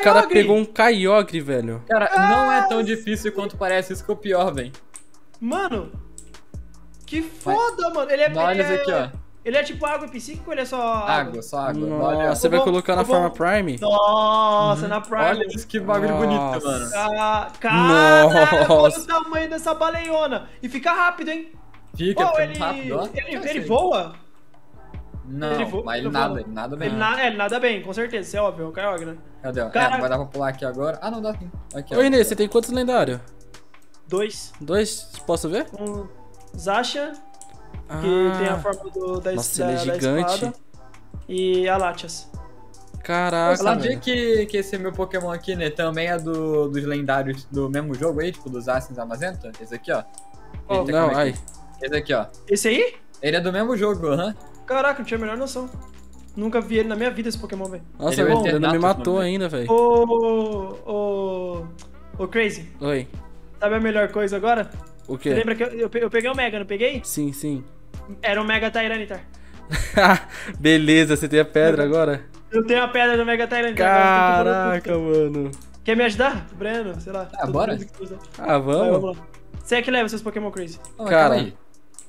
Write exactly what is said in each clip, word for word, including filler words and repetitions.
cara pegou um Kyogre, velho. Cara, não é tão difícil quanto parece, isso que é o pior, velho. Mano, que foda, Mas... mano. Ele é... Olha ele isso é... aqui, ó. Ele é tipo água psíquica ou ele é só água? Água, só água. Nossa, olha. você vai Bom, colocar na bom. forma Prime? Nossa, Uhum. na Prime. Olha isso, que bagulho Nossa. bonito, mano. Ah, cara, olha Nossa. o tamanho dessa baleiona. E fica rápido, hein? Fica, Oh, fica ele, rápido, ó. ele, Eu ele sei. voa? Não, ele voa- mas ele ele nada, voa. ele nada bem. Ele, na, é, ele nada bem, com certeza, isso é óbvio, é o Kyogre, né? Cadê? ó? Cara- É, vai dar pra pular aqui agora. Ah, não dá sim. Aqui, ó. Ô, Inês, você tem quantos lendários? Dois. Dois? Posso ver? Um Zasha, Ah, que tem a forma do, da, nossa, da, ele é da gigante. espada. E a Latias. Caraca, Você sabia velho. que, que esse meu Pokémon aqui, né, também é do, dos lendários do mesmo jogo aí, tipo, dos Asins Amazenta? Esse aqui, ó. Oh, Eita, Não, como é ai. que- Esse aqui, ó. Esse aí? Ele é do mesmo jogo, aham. Caraca, não tinha a menor noção. Nunca vi ele na minha vida, esse Pokémon, velho. Nossa, Ele é o velho, ele não me Eternatus, matou mano. ainda, velho. Ô, ô, ô, Crazy, Oi. sabe a melhor coisa agora? O Você quê? lembra que eu, eu pe- eu peguei o Mega, não peguei? Sim, sim. Era um Mega Tyranitar. Beleza, você tem a pedra agora? Eu tenho a pedra do Mega Tyranitar. agora eu Caraca, tô com tudo. mano. Quer me ajudar? Breno, sei lá. Ah, todo bora. mundo que usa. Ah, Vai, vamos? vamos lá. Você é que leva seus Pokémon Crazy. Oh, mas Cara. calma aí.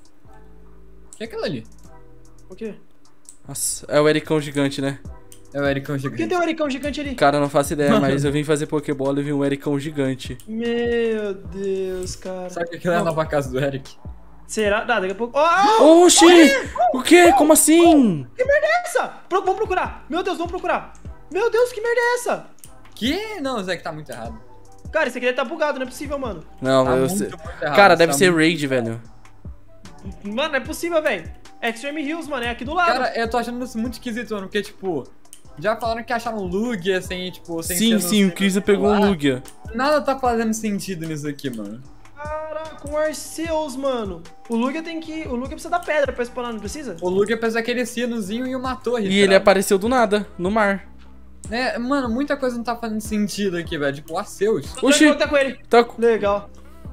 O que é aquilo ali? O quê? Nossa, é o Ericão gigante, né? É o Ericão Por que gigante. tem um Ericão gigante ali? Cara, eu não faço ideia, mas eu vim fazer Pokébola e vi um Ericão gigante. Meu Deus, cara. Sabe que aquilo é a nova casa do Eric? Será? Ah, daqui a pouco. Oh, Oxi! O quê? Como assim? que merda é essa? Pro, vamos procurar. Meu Deus, vamos procurar. Meu Deus, que merda é essa? Que? Não, Zé, que tá muito errado. Cara, esse aqui deve tá bugado, não é possível, mano. Não, Tá eu muito, sei. muito errado. Cara, deve tá ser muito- Raid, velho. Mano, não é possível, velho. Extreme Hills, mano, é aqui do lado. Cara, eu tô achando isso muito esquisito, mano, porque, tipo, já falaram que acharam Lugia sem, tipo, sem Sim, ser no- sim, o Chris pegou um Ah, Lugia. Nada tá fazendo sentido nisso aqui, mano. Caraca, um Arceus, mano. O Lugia tem que. O Lugia precisa da pedra pra spawnar, não precisa? O Lugia fez aquele sinozinho e uma torre. E ele apareceu do nada, no mar. É, mano, muita coisa não tá fazendo sentido aqui, velho. Tipo, o Arceus. Oxi. Tá com ele. Tá com... Legal.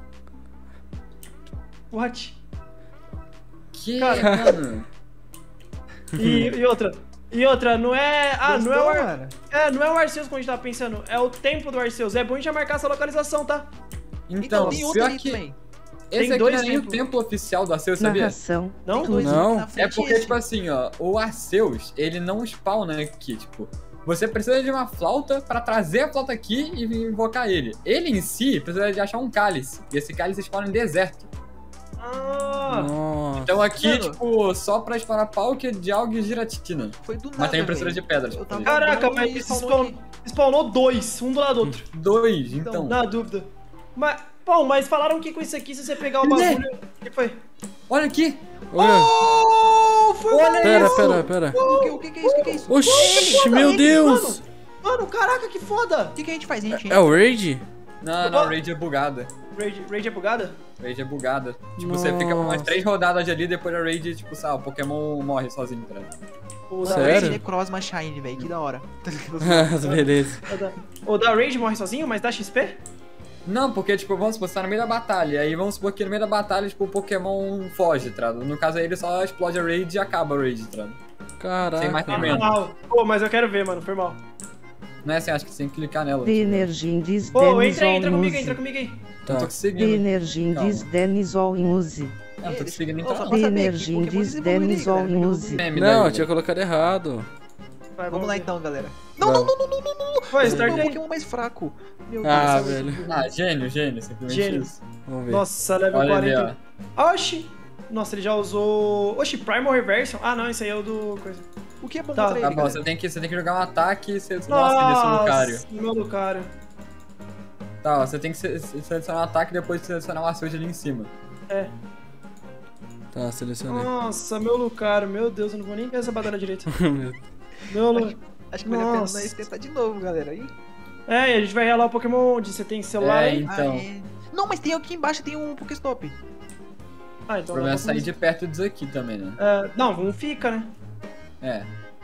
What? Que, Cara. mano? E, e outra. E outra, não é. Ah, não é o Gostou, Ar... mano? É, não é o Arceus como a gente tava pensando. É o templo do Arceus. É bom a gente já marcar essa localização, tá? Então, tem outro pior ali que também. esse Tem aqui dois não é nem o templos. templo oficial do Arceus, sabia? Narração. Não? Tem dois Não. na É frente porque, esse. tipo assim, ó, o Arceus, ele não spawna aqui, tipo... Você precisa de uma flauta pra trazer a flauta aqui e invocar ele. Ele em si precisa de achar um cálice. E esse cálice spawna em deserto. Ah. Nossa. Então aqui, Mano. tipo, só pra spawnar Palkia, Dialga e Giratina. Foi do nada, Mas também precisa velho. de pedras. Eu tava Caraca, andando mas e spawnou, spawnou aqui. spawnou dois, um do lado do outro. Dois, então. Na dúvida. Mas, bom, mas falaram que com isso aqui, se você pegar o Né? bagulho. O que foi? Olha aqui. Olha. Oh, foi Olha Pera, isso. pera, pera. O que, o que que é isso? O que que é isso? Oxi, meu Deus. Mano, caraca, que foda! O que que a gente faz? A gente É o Raid? Não, não, Raid é bugada. Raid, Raid é bugada? Raid é bugada. Tipo, você fica umas Nossa. três rodadas ali, depois a Raid, tipo, sabe, o Pokémon morre sozinho, tá ligado? O da Sério? Raid, Necrozma Shine, velho. Que da hora. Beleza. o da- o da Raid morre sozinho, mas dá X P? Não, porque, tipo, vamos supor, você tá no meio da batalha, e aí vamos supor que no meio da batalha, tipo, o Pokémon foge, tá ligado? No caso aí, ele só explode a Raid e acaba a Raid, tá ligado? Sem mais Caraca. nem menos. Ah, pô, mas eu quero ver, mano, foi mal. Não é assim, acho que você tem que clicar nela. De Energindis Pô, Denis entra aí, entra comigo aí, Olmuse. entra comigo aí. Eu Tá. tô te De seguindo. Energindis Denis Olmuse. Eu tô te seguindo Ô, então. só não. pra De saber, que Energindis Pokémon vocês evoluíram aí, Denis galera? Olmuse. É, me Não, dá eu aí, tinha colocado errado. Vai, Vamos lá ver. então, galera. Não, não, não, não, não, não, não. Vai, Esse é o start meu aí. Pokémon mais fraco. Meu Ah, Deus. velho. Ah, gênio, gênio, simplesmente Gênio. isso. Vamos ver. Nossa, level Olha ali, quarenta. Oxi! Nossa, ele já usou. Oxi, Primal Reversion? Ah, não, esse aí é o do. Coisa. O que é bom Tá, contra Tá ele, bom, galera? você tem, que, você tem que jogar um ataque e você... Nossa, desse Lucario. meu Lucario. Tá, ó, você tem que se- se- selecionar um ataque e depois selecionar um Arceus ali em cima. É. Tá, selecionei. Nossa, meu Lucario, meu Deus, eu não vou nem ver essa batalha direito. Meu- Meu Lu... Acho que vale a pena Nossa. nós testar de novo, galera. Aí. É, e a gente vai relar o Pokémon onde você tem celular É, aí. Então. Aê. Não, mas tem aqui embaixo, tem um Pokéstop. Ah, O então. problema é vamos- sair de perto disso aqui também, né? É, não, um fica, né? É.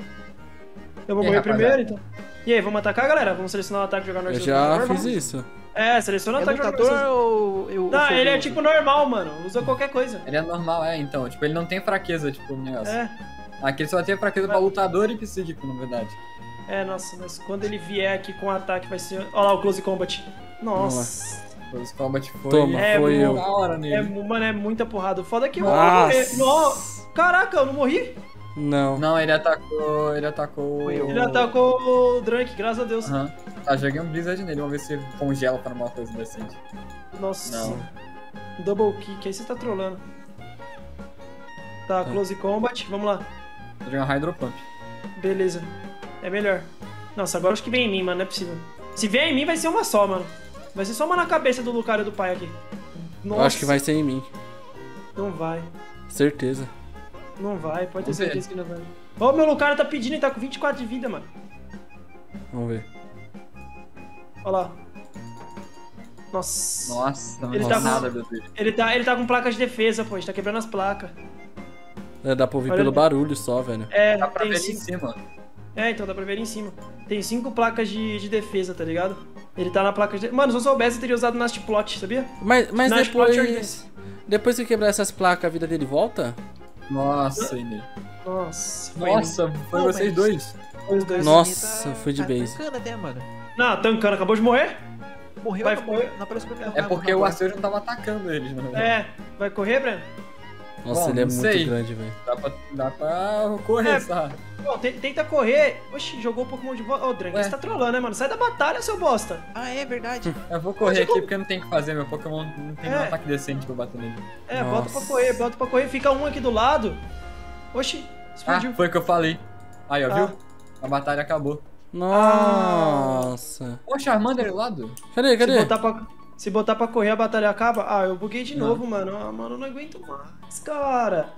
Eu vou E aí, morrer rapaziada? primeiro, então. E aí, vamos atacar, galera? Vamos selecionar o ataque e jogar no Eu Arceus já normal? fiz isso. É, seleciona o É ataque e jogar no lutador Arceus. ou eu. Não, ele é fogoso? tipo normal, mano. Usa qualquer coisa. Ele é normal, é, então. Tipo, ele não tem fraqueza, tipo, no negócio. É. Aqui ele só tem fraqueza pra lutador e psíquico, na verdade. É, nossa, mas quando ele vier aqui com o ataque vai ser... Olha lá o Close Combat. Nossa. Os combat foi... Toma, É, foi eu. Da hora É, nele. mano, é muita porrada. O foda é que eu Nossa. vou morrer. No- Caraca, eu não morri? Não. Não, ele atacou... Ele atacou... Foi eu. Ele atacou o Drunk, graças a Deus. Aham. Tá, joguei um Blizzard nele, vamos ver se ele congela pra uma coisa decente. Nossa. Não. Double kick, aí você tá trolando. Tá, Close Combat, vamos lá. Vou jogar um Hydro Pump. Beleza. É melhor. Nossa, agora acho que vem em mim, mano, não é possível. Se vier em mim, vai ser uma só, mano. Vai ser só uma na cabeça do Lucario do pai aqui. Nossa. Eu acho que vai ser em mim. Não vai. Certeza. Não vai, pode ter Vamos ver. certeza que não vai. Ó, meu Lucario tá pedindo, ele tá com vinte e quatro de vida, mano. Vamos ver. Ó lá. Nossa. Nossa, não Ele ele tá nada, com- meu Deus. Ele tá, ele tá com placa de defesa, pô. A gente tá quebrando as placas. É, dá pra ouvir Olha pelo ali. barulho só, velho. É, Dá pra tem ver ali em cinco... cima. É, então dá pra ver ali em cima. Tem cinco placas de, de defesa, tá ligado? Ele tá na placa de... Mano, se eu soubesse, eu teria usado Nasty Plot, sabia? Mas, mas Não, depois... Depois que quebrar essas placas, a vida dele volta? Nossa, Inês. Nossa, foi Nossa, foi Pô, vocês mas- dois. os dois. Nossa, foi de tá base. tancando até, mano. Não, tancando, acabou de morrer? Morreu, Vai, não, foi. não apareceu pra mim. É porque o Arceus não tava atacando eles, na verdade. É, vai correr, Breno? Nossa, Bom, ele é não muito sei. grande, velho. Dá pra, dá pra correr, É. sabe? Bom, te- tenta correr. Oxi, jogou o Pokémon de volta. Ô, Drang, Ué. você tá trolando, né, mano? Sai da batalha, seu bosta. Ah, é verdade. Eu vou correr aqui porque não tem o que fazer, meu Pokémon não tem É. nenhum ataque decente pra eu bater nele. É, Nossa. bota pra correr, bota pra correr. Fica um aqui do lado. Oxi, Ah, explodiu. foi o que eu falei. Aí, ó, Ah. viu? A batalha acabou. Nossa. Ô, Charmander do lado? Cadê, Se cadê? botar, pra, se botar pra correr, a batalha acaba. Ah, eu buguei de Não. novo, mano. Ah, mano, eu não aguento mais, cara.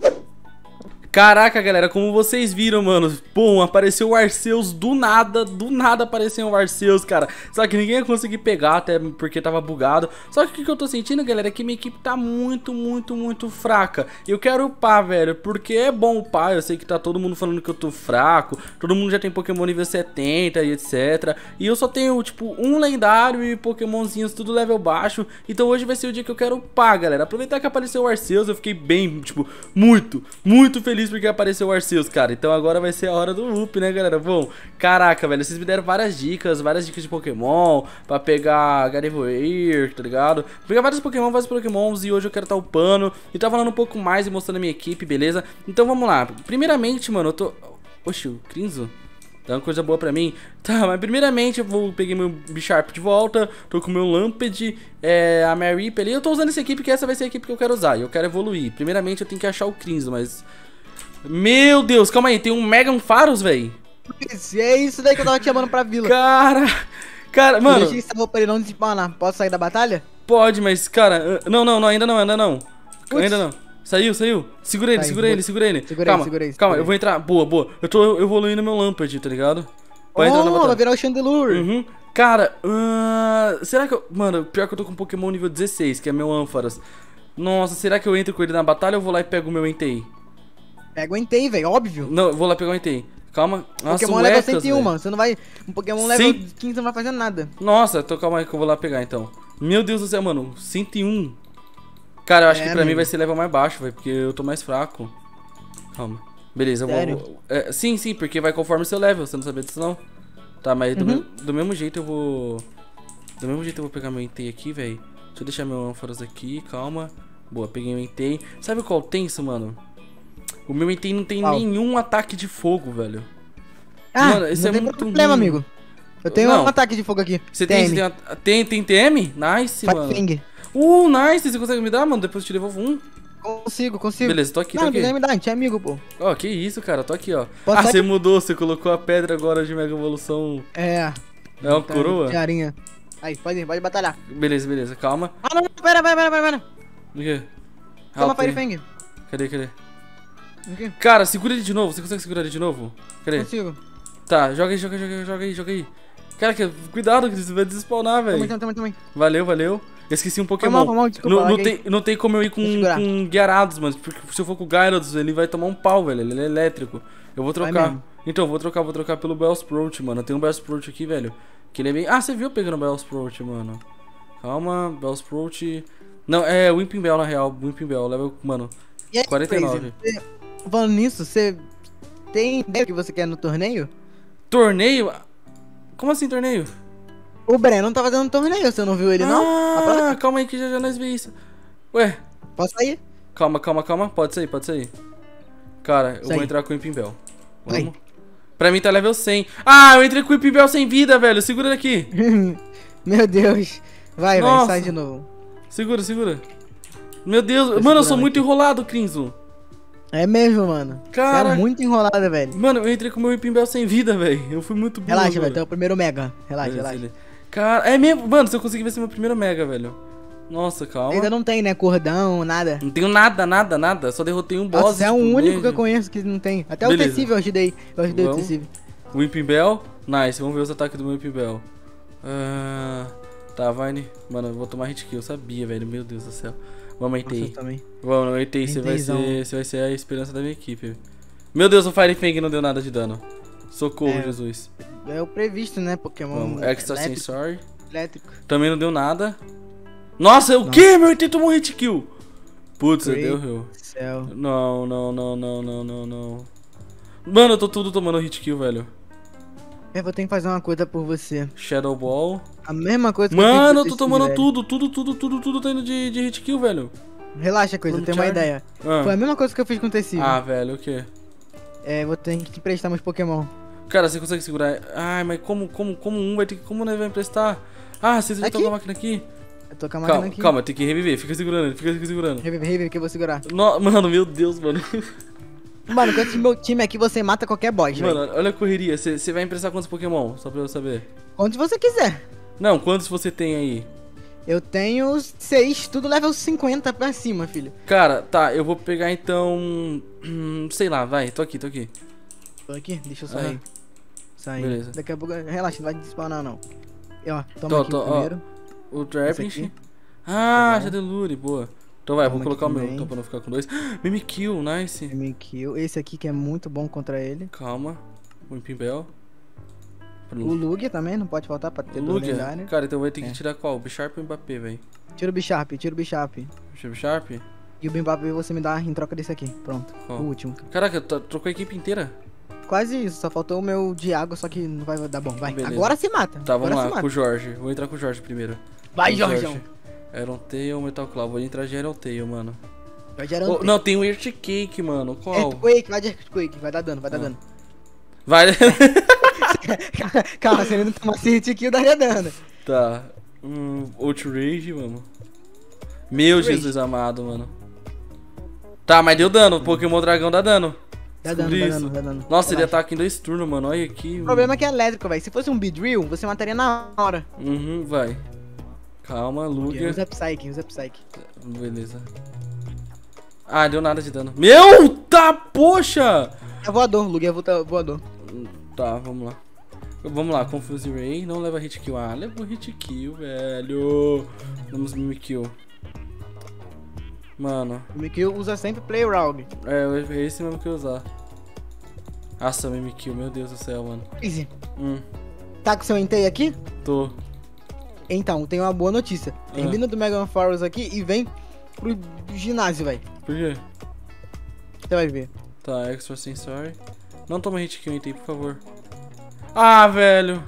Caraca, galera, como vocês viram, mano, bom, apareceu o Arceus do nada, do nada apareceu o Arceus, cara. Só que ninguém ia conseguir pegar, até porque tava bugado. Só que o que eu tô sentindo, galera, é que minha equipe tá muito, muito, muito fraca. E eu quero upar, velho, porque é bom upar. Eu sei que tá todo mundo falando que eu tô fraco, todo mundo já tem Pokémon nível setenta e etcétera. E eu só tenho, tipo, um lendário e Pokémonzinhos tudo level baixo. Então hoje vai ser o dia que eu quero upar, galera. Aproveitar que apareceu o Arceus, eu fiquei bem, tipo, muito, muito feliz porque apareceu o Arceus, cara. Então agora vai ser a hora do up, né, galera? Bom, caraca, velho, vocês me deram várias dicas, várias dicas de Pokémon pra pegar Gardevoir, tá ligado? Pegar vários Pokémon, vários Pokémons e hoje eu quero estar upando e tá falando um pouco mais e mostrando a minha equipe, beleza? Então vamos lá. Primeiramente, mano, eu tô... Oxi, o Crinzo? Dá uma coisa boa pra mim. Tá, mas primeiramente eu vou peguei meu Bisharp de volta. Tô com o meu Lamped, é, a Mareep ali. Eu tô usando essa equipe porque essa vai ser a equipe que eu quero usar. E eu quero evoluir. Primeiramente eu tenho que achar o Crinzo, mas... Meu Deus, calma aí. Tem um Mega Ampharos, velho. É isso daí que eu tava te chamando pra vila. Cara... Cara, Eu mano... deixei essa roupa pra ele não despawnar. Posso sair da batalha? Pode, mas, cara... Não, não, não. Ainda não, ainda não. Putz. Ainda não. Saiu, saiu. Segura ele, Saiu, segura vou- ele, segura ele. Segura calma, aí, segura aí, calma. segura Eu vou entrar... Boa, boa. Eu tô evoluindo meu Lamped, tá ligado? Pode entrar na Oh, batalha. vai virar o Chandelure. Uhum. Cara, ah, será que eu... Mano, pior que eu tô com Pokémon nível dezesseis, que é meu Ampharos. Nossa, será que eu entro com ele na batalha ou vou lá e pego o meu Entei? Pega o Entei, velho, óbvio. Não, eu vou lá pegar o Entei. Calma. Nossa, Pokémon o level Ekans, cento e um, velho. mano. Você não vai... Um Pokémon level Sim. quinze não vai fazer nada. Nossa, tô calma aí que eu vou lá pegar então. Meu Deus do céu, mano. cento e um. Cara, eu acho É, que pra mim amigo. vai ser level mais baixo, velho, porque eu tô mais fraco. Calma. Beleza, eu Sério? vou... é, sim, sim, porque vai conforme o seu level, você não sabia disso não? Tá, mas do, Uhum. me- do mesmo jeito eu vou... Do mesmo jeito eu vou pegar meu Entei aqui, velho. Deixa eu deixar meu Ampharos aqui, calma. Boa, peguei o Entei. Sabe qual tenso, mano? O meu Entei não tem Qual? nenhum ataque de fogo, velho. Ah, Mano, isso não é tem muito problema, ruim. amigo. Eu tenho Não. um ataque de fogo aqui. Você tem, você tem, a- tem, tem T M? Nice, mano. Fight Fang. Uh, nice, você consegue me dar, mano? Depois eu te devolvo um. Consigo, consigo. Beleza, tô aqui, tô Não, não aqui. precisa me dar, a gente é amigo, pô. Ó, que isso, cara, tô aqui, ó. Posso Ah, sair? você mudou, você colocou a pedra agora de Mega Evolução. É. É uma tá, coroa? Tiarinha. Aí, pode ir, pode batalhar. Beleza, beleza, calma. Ah, não, não, pera, pera, pera, pera, pera. O quê? Toma Ah, Fire tem- Fang. Cadê, cadê? Aqui, Cara, segura ele de novo, você consegue segurar ele de novo? Cadê? consigo. Tá, joga aí, joga aí, joga aí, joga aí, joga aí. Cara, que- cuidado que você vai despawnar, Também, velho. também, também, também. Valeu, valeu. Eu esqueci um Foi Pokémon. mal, foi mal, desculpa. Não, não, larguei. tem, não tem como eu ir com, Vou segurar. com Gyarados, mano. Porque se eu for com o Gyarados, ele vai tomar um pau, velho. Ele é elétrico. Eu vou Vai trocar. mesmo. Então, eu vou trocar, vou trocar pelo Bellsprout, mano. Tem um Bellsprout aqui, velho. Que ele é bem... Ah, você viu pegando o Bellsprout, mano. Calma, Bellsprout... Não, é o Whipping Bell, na real. Whipping Bell, level... Mano, E aí, quarenta e nove. Crazy, você- Falando nisso, você tem ideia do que você quer no torneio? Torneio? Como assim torneio? O Breno tá fazendo um torneio, você não viu ele não? Ah, calma aí que já já nós vê isso. Ué, Posso sair? calma, calma, calma. Pode sair, pode sair. Cara, eu Sai. vou entrar com o Impimbel. Vai. Vamos. Pra mim tá level cem. Ah, eu entrei com o Impimbel sem vida, velho. Segura aqui. Meu Deus. Vai, vai, Nossa. sai de novo. Segura, segura. Meu Deus. Tô Mano, eu sou segurando muito aqui. enrolado, Crinzo. É mesmo, mano. Cara. Você é muito enrolado, velho. Mano, eu entrei com o meu Impimbel sem vida, velho. Eu fui muito burro. Relaxa, agora. velho. Tem o primeiro mega. Relaxa, Beleza, relaxa. ele- Cara, é mesmo. Mano, se eu conseguir ver esse meu primeiro mega, velho. Nossa, calma. Ainda não tem, né? Cordão, nada. Não tenho nada, nada, nada. Só derrotei um boss. Nossa, você é o tipo, único mesmo. que eu conheço que não tem. Até Beleza. o Tecive eu ajudei. Eu ajudei Vamos. o Tecive. O Impimbel. Nice, vamos ver os ataques do meu Impimbel. Ah, tá, Vine. Mano, eu vou tomar hit kill, eu sabia, velho. Meu Deus do céu. Vamos, Nossa, eu Entei. também. Vamos, Entei. Você vai Enteizão. ser, você vai ser a esperança da minha equipe. Meu Deus, o Fire Fang não deu nada de dano. Socorro, É. Jesus. É o previsto, né? Pokémon Vamos, Extra elétrico. Sensory. elétrico. Também não deu nada. Nossa, o que? Meu Entei tomou hit kill. Putz, Great. deu heal. Céu. Não, não, não, não, não, não, não. Mano, eu tô tudo tomando hit kill, velho. Eu vou ter que fazer uma coisa por você. Shadow Ball. A mesma coisa que Mano, eu eu tô fiz pro tomando Tecive, tudo, tudo, tudo, tudo, tudo tá indo de, de hit kill, velho. velho. Relaxa, coisa, eu Vamos tenho uma charge? ideia. Ah. Foi a mesma coisa que eu fiz com o Tecive. Ah, velho, o quê? É, vou ter que te emprestar meus Pokémon. Cara, você consegue segurar? Ai, mas como, como, como um vai ter que... Como nós vai emprestar? Ah, você já Aqui? tá com a máquina aqui? Eu tô com a máquina Calma, aqui. calma, tem que reviver. Fica segurando, fica segurando. Revive, revive, que eu vou segurar. No- Mano, meu Deus, mano. Mano, com esse meu time aqui, você mata qualquer boss, velho. Mano, olha a correria. Você você vai emprestar quantos Pokémon? Só pra eu saber. Quantos você quiser. Não, quantos você tem aí? Eu tenho seis, tudo level cinquenta pra cima, filho. Cara, tá, eu vou pegar então... hum, sei lá, vai, tô aqui, tô aqui. Tô aqui, deixa eu sair. Aham. Sair. Beleza. Daqui a pouco, relaxa, não vai despawnar não. E, ó, toma Tô, aqui tô, o ó. primeiro. O Esse Trapinch. aqui. Ah, Legal. Jadelure, boa. Então vai, vou Toma colocar o aqui meu, também. então pra não ficar com dois. Mimikyu, nice. Me kill. Esse aqui que é muito bom contra ele. Calma. O Impimbel. O Lugia também, não pode faltar pra ter Lugia? lendário. Cara, então vai ter que É. tirar qual? O Bisharp ou o Mbappé, velho? Tira o Bisharp, tira o Bisharp. Bisharp? E o Mbappé você me dá em troca desse aqui. Pronto, Qual? o último. Caraca, tá- trocou a equipe inteira. Quase isso, só faltou o meu Diago, só que não vai dar bom. Vai, Beleza. agora se mata. Tá, vamos agora lá, se com o mata. Jorge. Vou entrar com o Jorge primeiro. Vai, Com o Jorgeão. Iron Tail, Metal Claw. Vou entrar de Iron Tail, mano. Vai gerando. Oh, não, tem o Earthquake, mano. Qual? Earthquake, vai de Earthquake, vai dar dano, vai dar Ah. dano. Vai. Calma, se ele não tomasse hit kill, daria dano. Tá. Hum, Outrage, mano. Meu Outrage. Jesus amado, mano. Tá, mas deu dano. Pokémon Dragão dá dano. Dá dano, Descobri dá isso. dano, dá dano. Nossa, ele Relaxa. ataca em dois turnos, mano. Olha aqui. O problema é que é elétrico, velho. Se fosse um Beedrill, você mataria na hora. Uhum, vai. Calma, Lugia. Usa Psyche, usa Psyche. Beleza. Ah, deu nada de dano. Meu, tá, poxa! É voador, Lugia é vo- voador. Tá, vamos lá. Vamos lá, Confuse Ray. Não leva hit kill. Ah, leva o hit kill, velho. Vamos Mimikyu. Mano, O Mimikyu usa sempre Play Round. é, é esse mesmo que eu usar. Nossa, Mimikyu, meu Deus do céu, mano. Easy. Hum, Tá com seu Entei aqui? tô. Então, tem uma boa notícia. Termina do Mega Forest aqui e vem pro ginásio, velho. Por quê? Você vai ver. Tá, Extra Sensory. Não toma hit kill, Entei, por favor. Ah, velho.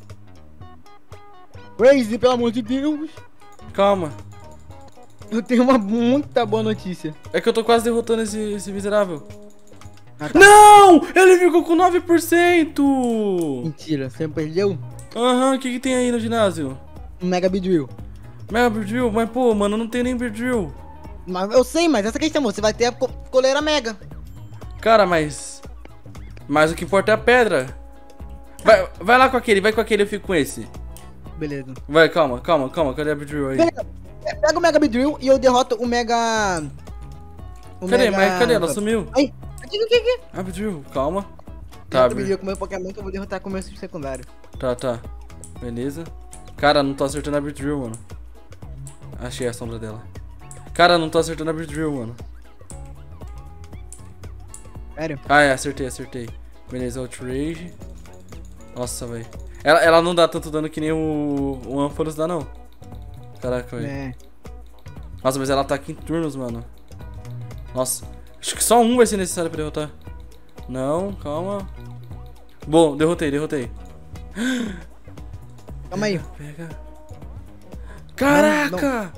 Crazy, pelo amor de Deus. Calma. Eu tenho uma muita boa notícia. É que eu tô quase derrotando esse, esse miserável. Ah, tá. Não! Ele ficou com nove por cento! Mentira, você perdeu Aham, o que que tem aí no ginásio? um Mega Beedrill. Mega Beedrill? Mas pô, mano, não tem nem Beedrill. Mas eu sei, mas essa questão, você vai ter a co- coleira Mega. Cara, mas... Mas o que importa é a pedra. Vai, vai lá com aquele, vai com aquele, eu fico com esse. Beleza. Vai, calma, calma, calma, cadê a Beedrill aí? Pega, pega o Mega Beedrill e eu derroto o Mega... O Cadê? Mega... Mas cadê? Ela sumiu. Ai, aqui, aqui, aqui. Ah, Beedrill, calma. Tá, Tá, o Beedrill Beedrill. com o meu Pokémon que eu vou derrotar com o meu secundário. Tá, tá. Beleza. Cara, não tô acertando a Beedrill, mano. Achei a sombra dela. Cara, não tô acertando a Beedrill, mano. Sério? Ah, é, acertei, acertei. Beleza, Outrage. Nossa, velho. Ela, ela não dá tanto dano que nem o, o Ampharos dá, não. Caraca, velho. É. Nossa, mas ela ataca em turnos, mano. Nossa. Acho que só um vai ser necessário pra derrotar. Não, calma. Bom, derrotei, derrotei. Calma aí. Pega. Caraca!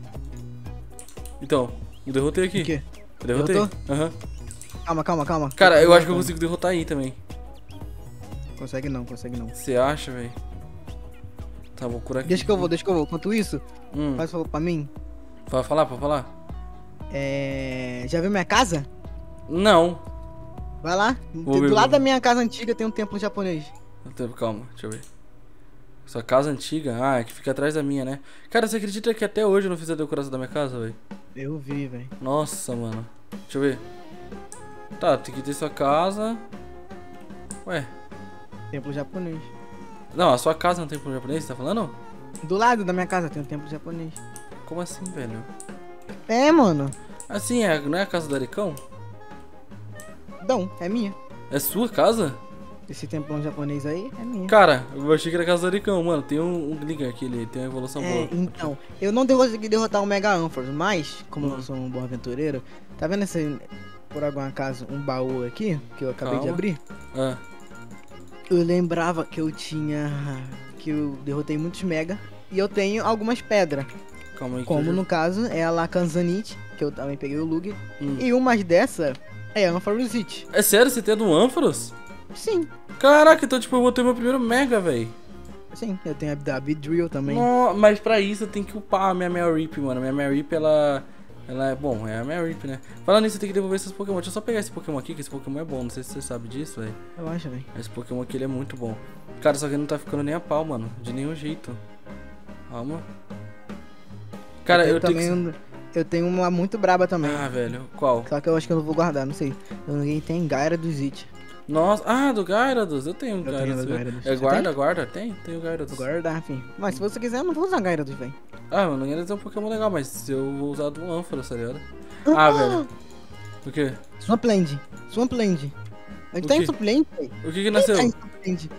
Então, eu derrotei aqui. O quê? Eu derrotei. Derrotou? Aham. Calma, calma, calma. Cara, eu acho que eu consigo derrotar aí também. Consegue não, consegue não. Você acha, velho? Tá, vou curar aqui. Deixa que eu vou, deixa que eu vou. Enquanto isso, Hum. faz favor pra mim. Pode falar, pode falar? É... Já viu minha casa? Não. Vai lá. Vou Do ver, lado vou da ver. minha casa antiga tem um templo japonês. Calma, deixa eu ver. Sua casa antiga? Ah, é que fica atrás da minha, né? Cara, você acredita que até hoje eu não fiz a decoração da minha casa, velho? Eu vi, velho. Nossa, mano. Deixa eu ver. Tá, tem que ter sua casa. Ué. Templo japonês. Não, a sua casa não tem pro japonês, você tá falando? Do lado da minha casa tem um templo japonês. Como assim, velho? É, mano. Assim, é, não é a casa do Aricão? Não, é minha. É sua casa? Esse templão japonês aí é minha. Cara, eu achei que era a casa do Aricão, mano. Tem um, um liga aqui, ele tem uma evolução É, boa. então, eu não consegui derrotar o Mega Ampharos, mas, como Hum. eu sou um bom aventureiro, tá vendo esse, por algum acaso, um baú aqui, que eu acabei de Calma. abrir? Ah, Eu lembrava que eu tinha, que eu derrotei muitos Mega, e eu tenho algumas pedras, calma aí. que como eu- no caso é a Lacanzanite, que eu também peguei o Lug, Hum. e uma dessa é a Ampharosite. É sério, você tem a do Ampharos? Sim, Caraca, então tipo, eu botei meu primeiro Mega, velho. sim, eu tenho a da Beedrill também. No, mas pra isso eu tenho que upar a minha Mel Rip, mano. Minha Mel Rip, ela... Ela é... Bom, é a Mel Rip, né? Falando nisso, eu tenho que devolver esses Pokémon. Deixa eu só pegar esse Pokémon aqui, que esse Pokémon é bom. Não sei se você sabe disso, velho. Eu acho, velho. Esse Pokémon aqui, ele é muito bom. Cara, só que ele não tá ficando nem a pau, mano. De nenhum jeito. Calma. Cara, eu, eu tenho também, que... eu tenho uma muito braba também. Ah, velho. Qual? Só que eu acho que eu não vou guardar, não sei. Ninguém tem Gaira do Zit. Nossa. Ah, do Gyarados. Eu tenho um Eu tenho Gyarados. do Gyarados. É Você guarda, tem? guarda? Tem? Tenho o Gyarados. Vou guardar, enfim. Mas se você quiser, eu não vou usar Gaira dos, velho. Ah, mano, o Gyarados é um Pokémon legal, mas eu vou usar do Ampharos, tá ligado? Ah, velho. O quê? Swampland. Swampland. Onde O tá quê? em Swampland, velho? O que que Quem tá em nasceu? Swampland?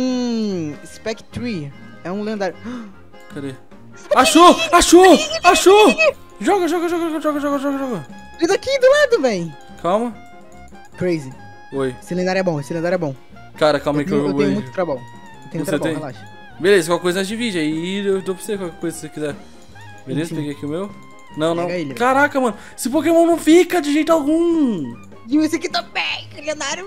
Um Spectre. É um lendário. Cadê? Achou! Achou! Achou! Joga, joga, joga, joga, joga, joga, joga. Ele daqui do lado, velho. Calma. Crazy. Oi. Esse lendário é bom, esse lendário é bom. Cara, calma Eu aí que tenho, eu eu vou. tenho muito trabalho. Eu tenho Você trabalho, tem? relaxa. Beleza, qualquer coisa nós divide aí eu dou pra você qualquer coisa se você quiser. Beleza? Sim. Peguei aqui o meu. Não, não. Pega ele, velho. Caraca, mano. Esse Pokémon não fica de jeito algum. E esse aqui também, lendário.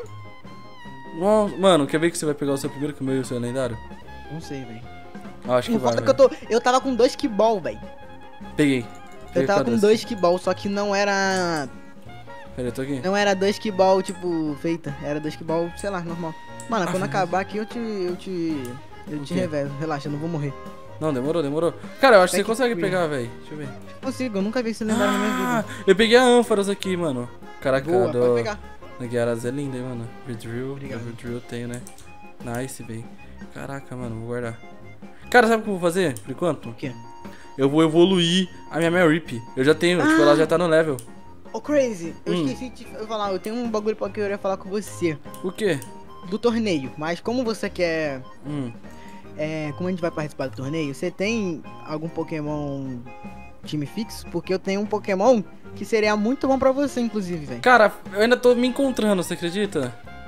Nossa, mano, quer ver que você vai pegar o seu primeiro que o meu e o seu lendário? Não sei, velho. Ah, acho que Não vai, falta que eu velho. tô. Eu tava com dois Kiball, velho. Peguei. Eu Peguei tava com cadastro. dois Kiball, só que não era. Pera, eu tô aqui. Não era dois Kiball, tipo, feita. Era dois Kiball, sei lá, normal. Mano, Ah, quando velho. acabar aqui eu te. Eu te. Eu O te quê? revezo. Relaxa, eu não vou morrer. Não, demorou, demorou. Cara, eu acho que você Spectre. consegue pegar, velho. Deixa eu ver. Consigo, eu nunca vi esse lendário na minha Ah, vida. eu peguei a Ampharos aqui, mano. Caraca, Boa, do... pode pegar. A Gyarados é linda, hein, mano. Vidrill, Obrigado. Vidrill eu tenho, né? Nice, velho. Caraca, mano, vou guardar. Cara, sabe o que eu vou fazer, por enquanto? O quê? Eu vou evoluir a minha Mel Rip. Eu já tenho, tipo, Ah. ela já tá no level. Ô, Crazy, eu Hum. esqueci de eu falar, eu tenho um bagulho pra que eu queria falar com você. O quê? Do torneio, mas como você quer. Hum. É, como a gente vai participar do torneio, você tem algum Pokémon time fixo? Porque eu tenho um Pokémon que seria muito bom pra você, inclusive, velho. Cara, eu ainda tô me encontrando, você acredita?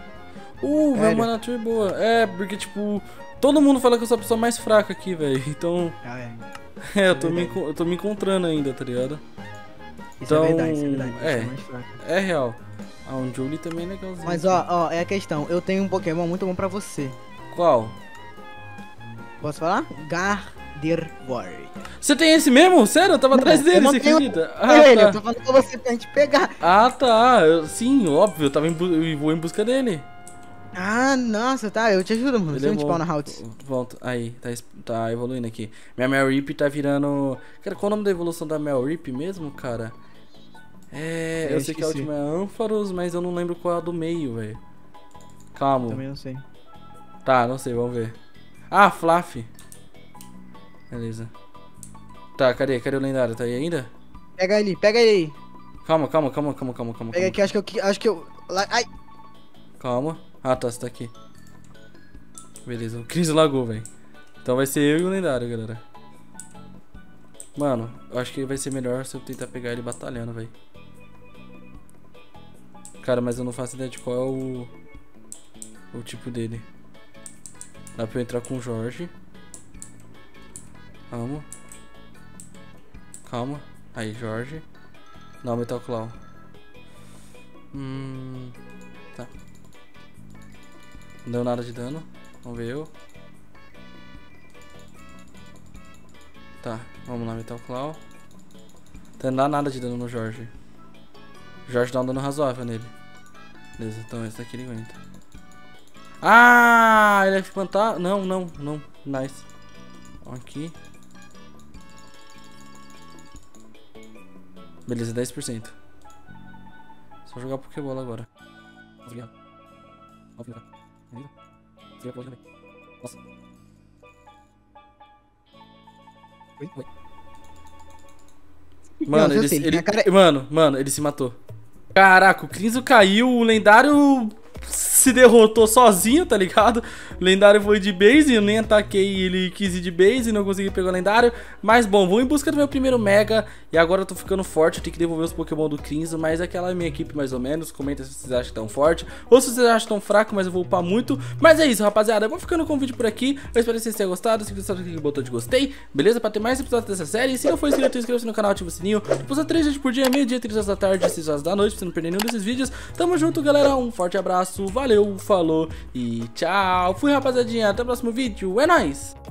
Uh, veio Sério? uma Nature boa. É, porque, tipo, todo mundo fala que eu sou a pessoa mais fraca aqui, velho. Então, Ah, é. é, eu tô, me, enco- eu tô me encontrando ainda, tá ligado? Isso Então, é verdade, isso é verdade. é. eu sou mais fraco. É real. Ah, um Julie também é legalzinho. Mas ó, ó, é a questão. Eu tenho um Pokémon muito bom pra você. Qual? Posso falar? Gardevoir. Você tem esse mesmo? Sério? Eu tava Não, atrás eu dele, não você tenho- acredita? Ele, eu Ah, tô tá. falando pra você pra gente pegar. Ah, tá. Eu- sim, óbvio. Eu tava em bu- eu vou em busca dele. Ah, nossa, tá. Eu te ajudo, mano. Ele Você é não te bom. pau na Haltz. Volta. Aí, tá, es- tá evoluindo aqui. Minha Mel Rip tá virando... Cara, qual o nome da evolução da Mel Rip mesmo, cara? É... Eu, Eu sei que a esqueci. última é Ampharos, mas eu não lembro qual é a do meio, velho. Calma. Também não sei. Tá, não sei, vamos ver. Ah, Flaf. Beleza. Tá, cadê? Cadê o lendário? Tá aí ainda? Pega ele, pega ele aí. Calma, calma, calma, calma, calma, calma. Pega calma. aqui, acho que eu. que- Acho que eu. lá- Ai! Calma. Ah, tá, você tá aqui. Beleza, o Cris lagou, velho. Então vai ser eu e o lendário, galera. Mano, eu acho que vai ser melhor se eu tentar pegar ele batalhando, velho. Cara, mas eu não faço ideia de qual é o... o tipo dele. Dá pra eu entrar com o Jorge. Calma. Calma. Aí, Jorge. Não, Metal Claw. Hum... Tá. Não deu nada de dano. Vamos ver eu. Tá, vamos lá, Metal Claw. Tá, não dá nada de dano no Jorge. O Jorge dá um dano razoável nele. Beleza, então esse daqui ele aguenta. Ah, ele vai espantar. Não, não, não. Nice. Aqui. Beleza, dez por cento. Só jogar Pokébola agora. Nossa. Mano, Não, eu ele, sei, ele, minha cara- mano, mano, ele se matou. Caraca, o Crinzo caiu, o lendário se derrotou sozinho, tá ligado? O lendário foi de base, eu nem ataquei, ele quis ir de base, não consegui pegar o lendário. Mas bom, vou em busca do meu primeiro Mega. E agora eu tô ficando forte, eu tenho que devolver os Pokémon do Crinzo. Mas aquela é a minha equipe mais ou menos. Comenta se vocês acham tão forte ou se vocês acham tão fraco, mas eu vou upar muito. Mas é isso, rapaziada, eu vou ficando com o vídeo por aqui. Eu espero que vocês tenham gostado, se gostou, clique no botão de gostei. Beleza? Pra ter mais episódios dessa série. E se não for inscrito, inscreva-se no canal, ativa o sininho. Depois três vezes por dia, meio dia, três horas da tarde, seis horas da noite, pra você não perder nenhum desses vídeos. Tamo junto, galera, um forte abraço, valeu, falou e tchau. Fui, rapaziadinha, até o próximo vídeo, é nóis!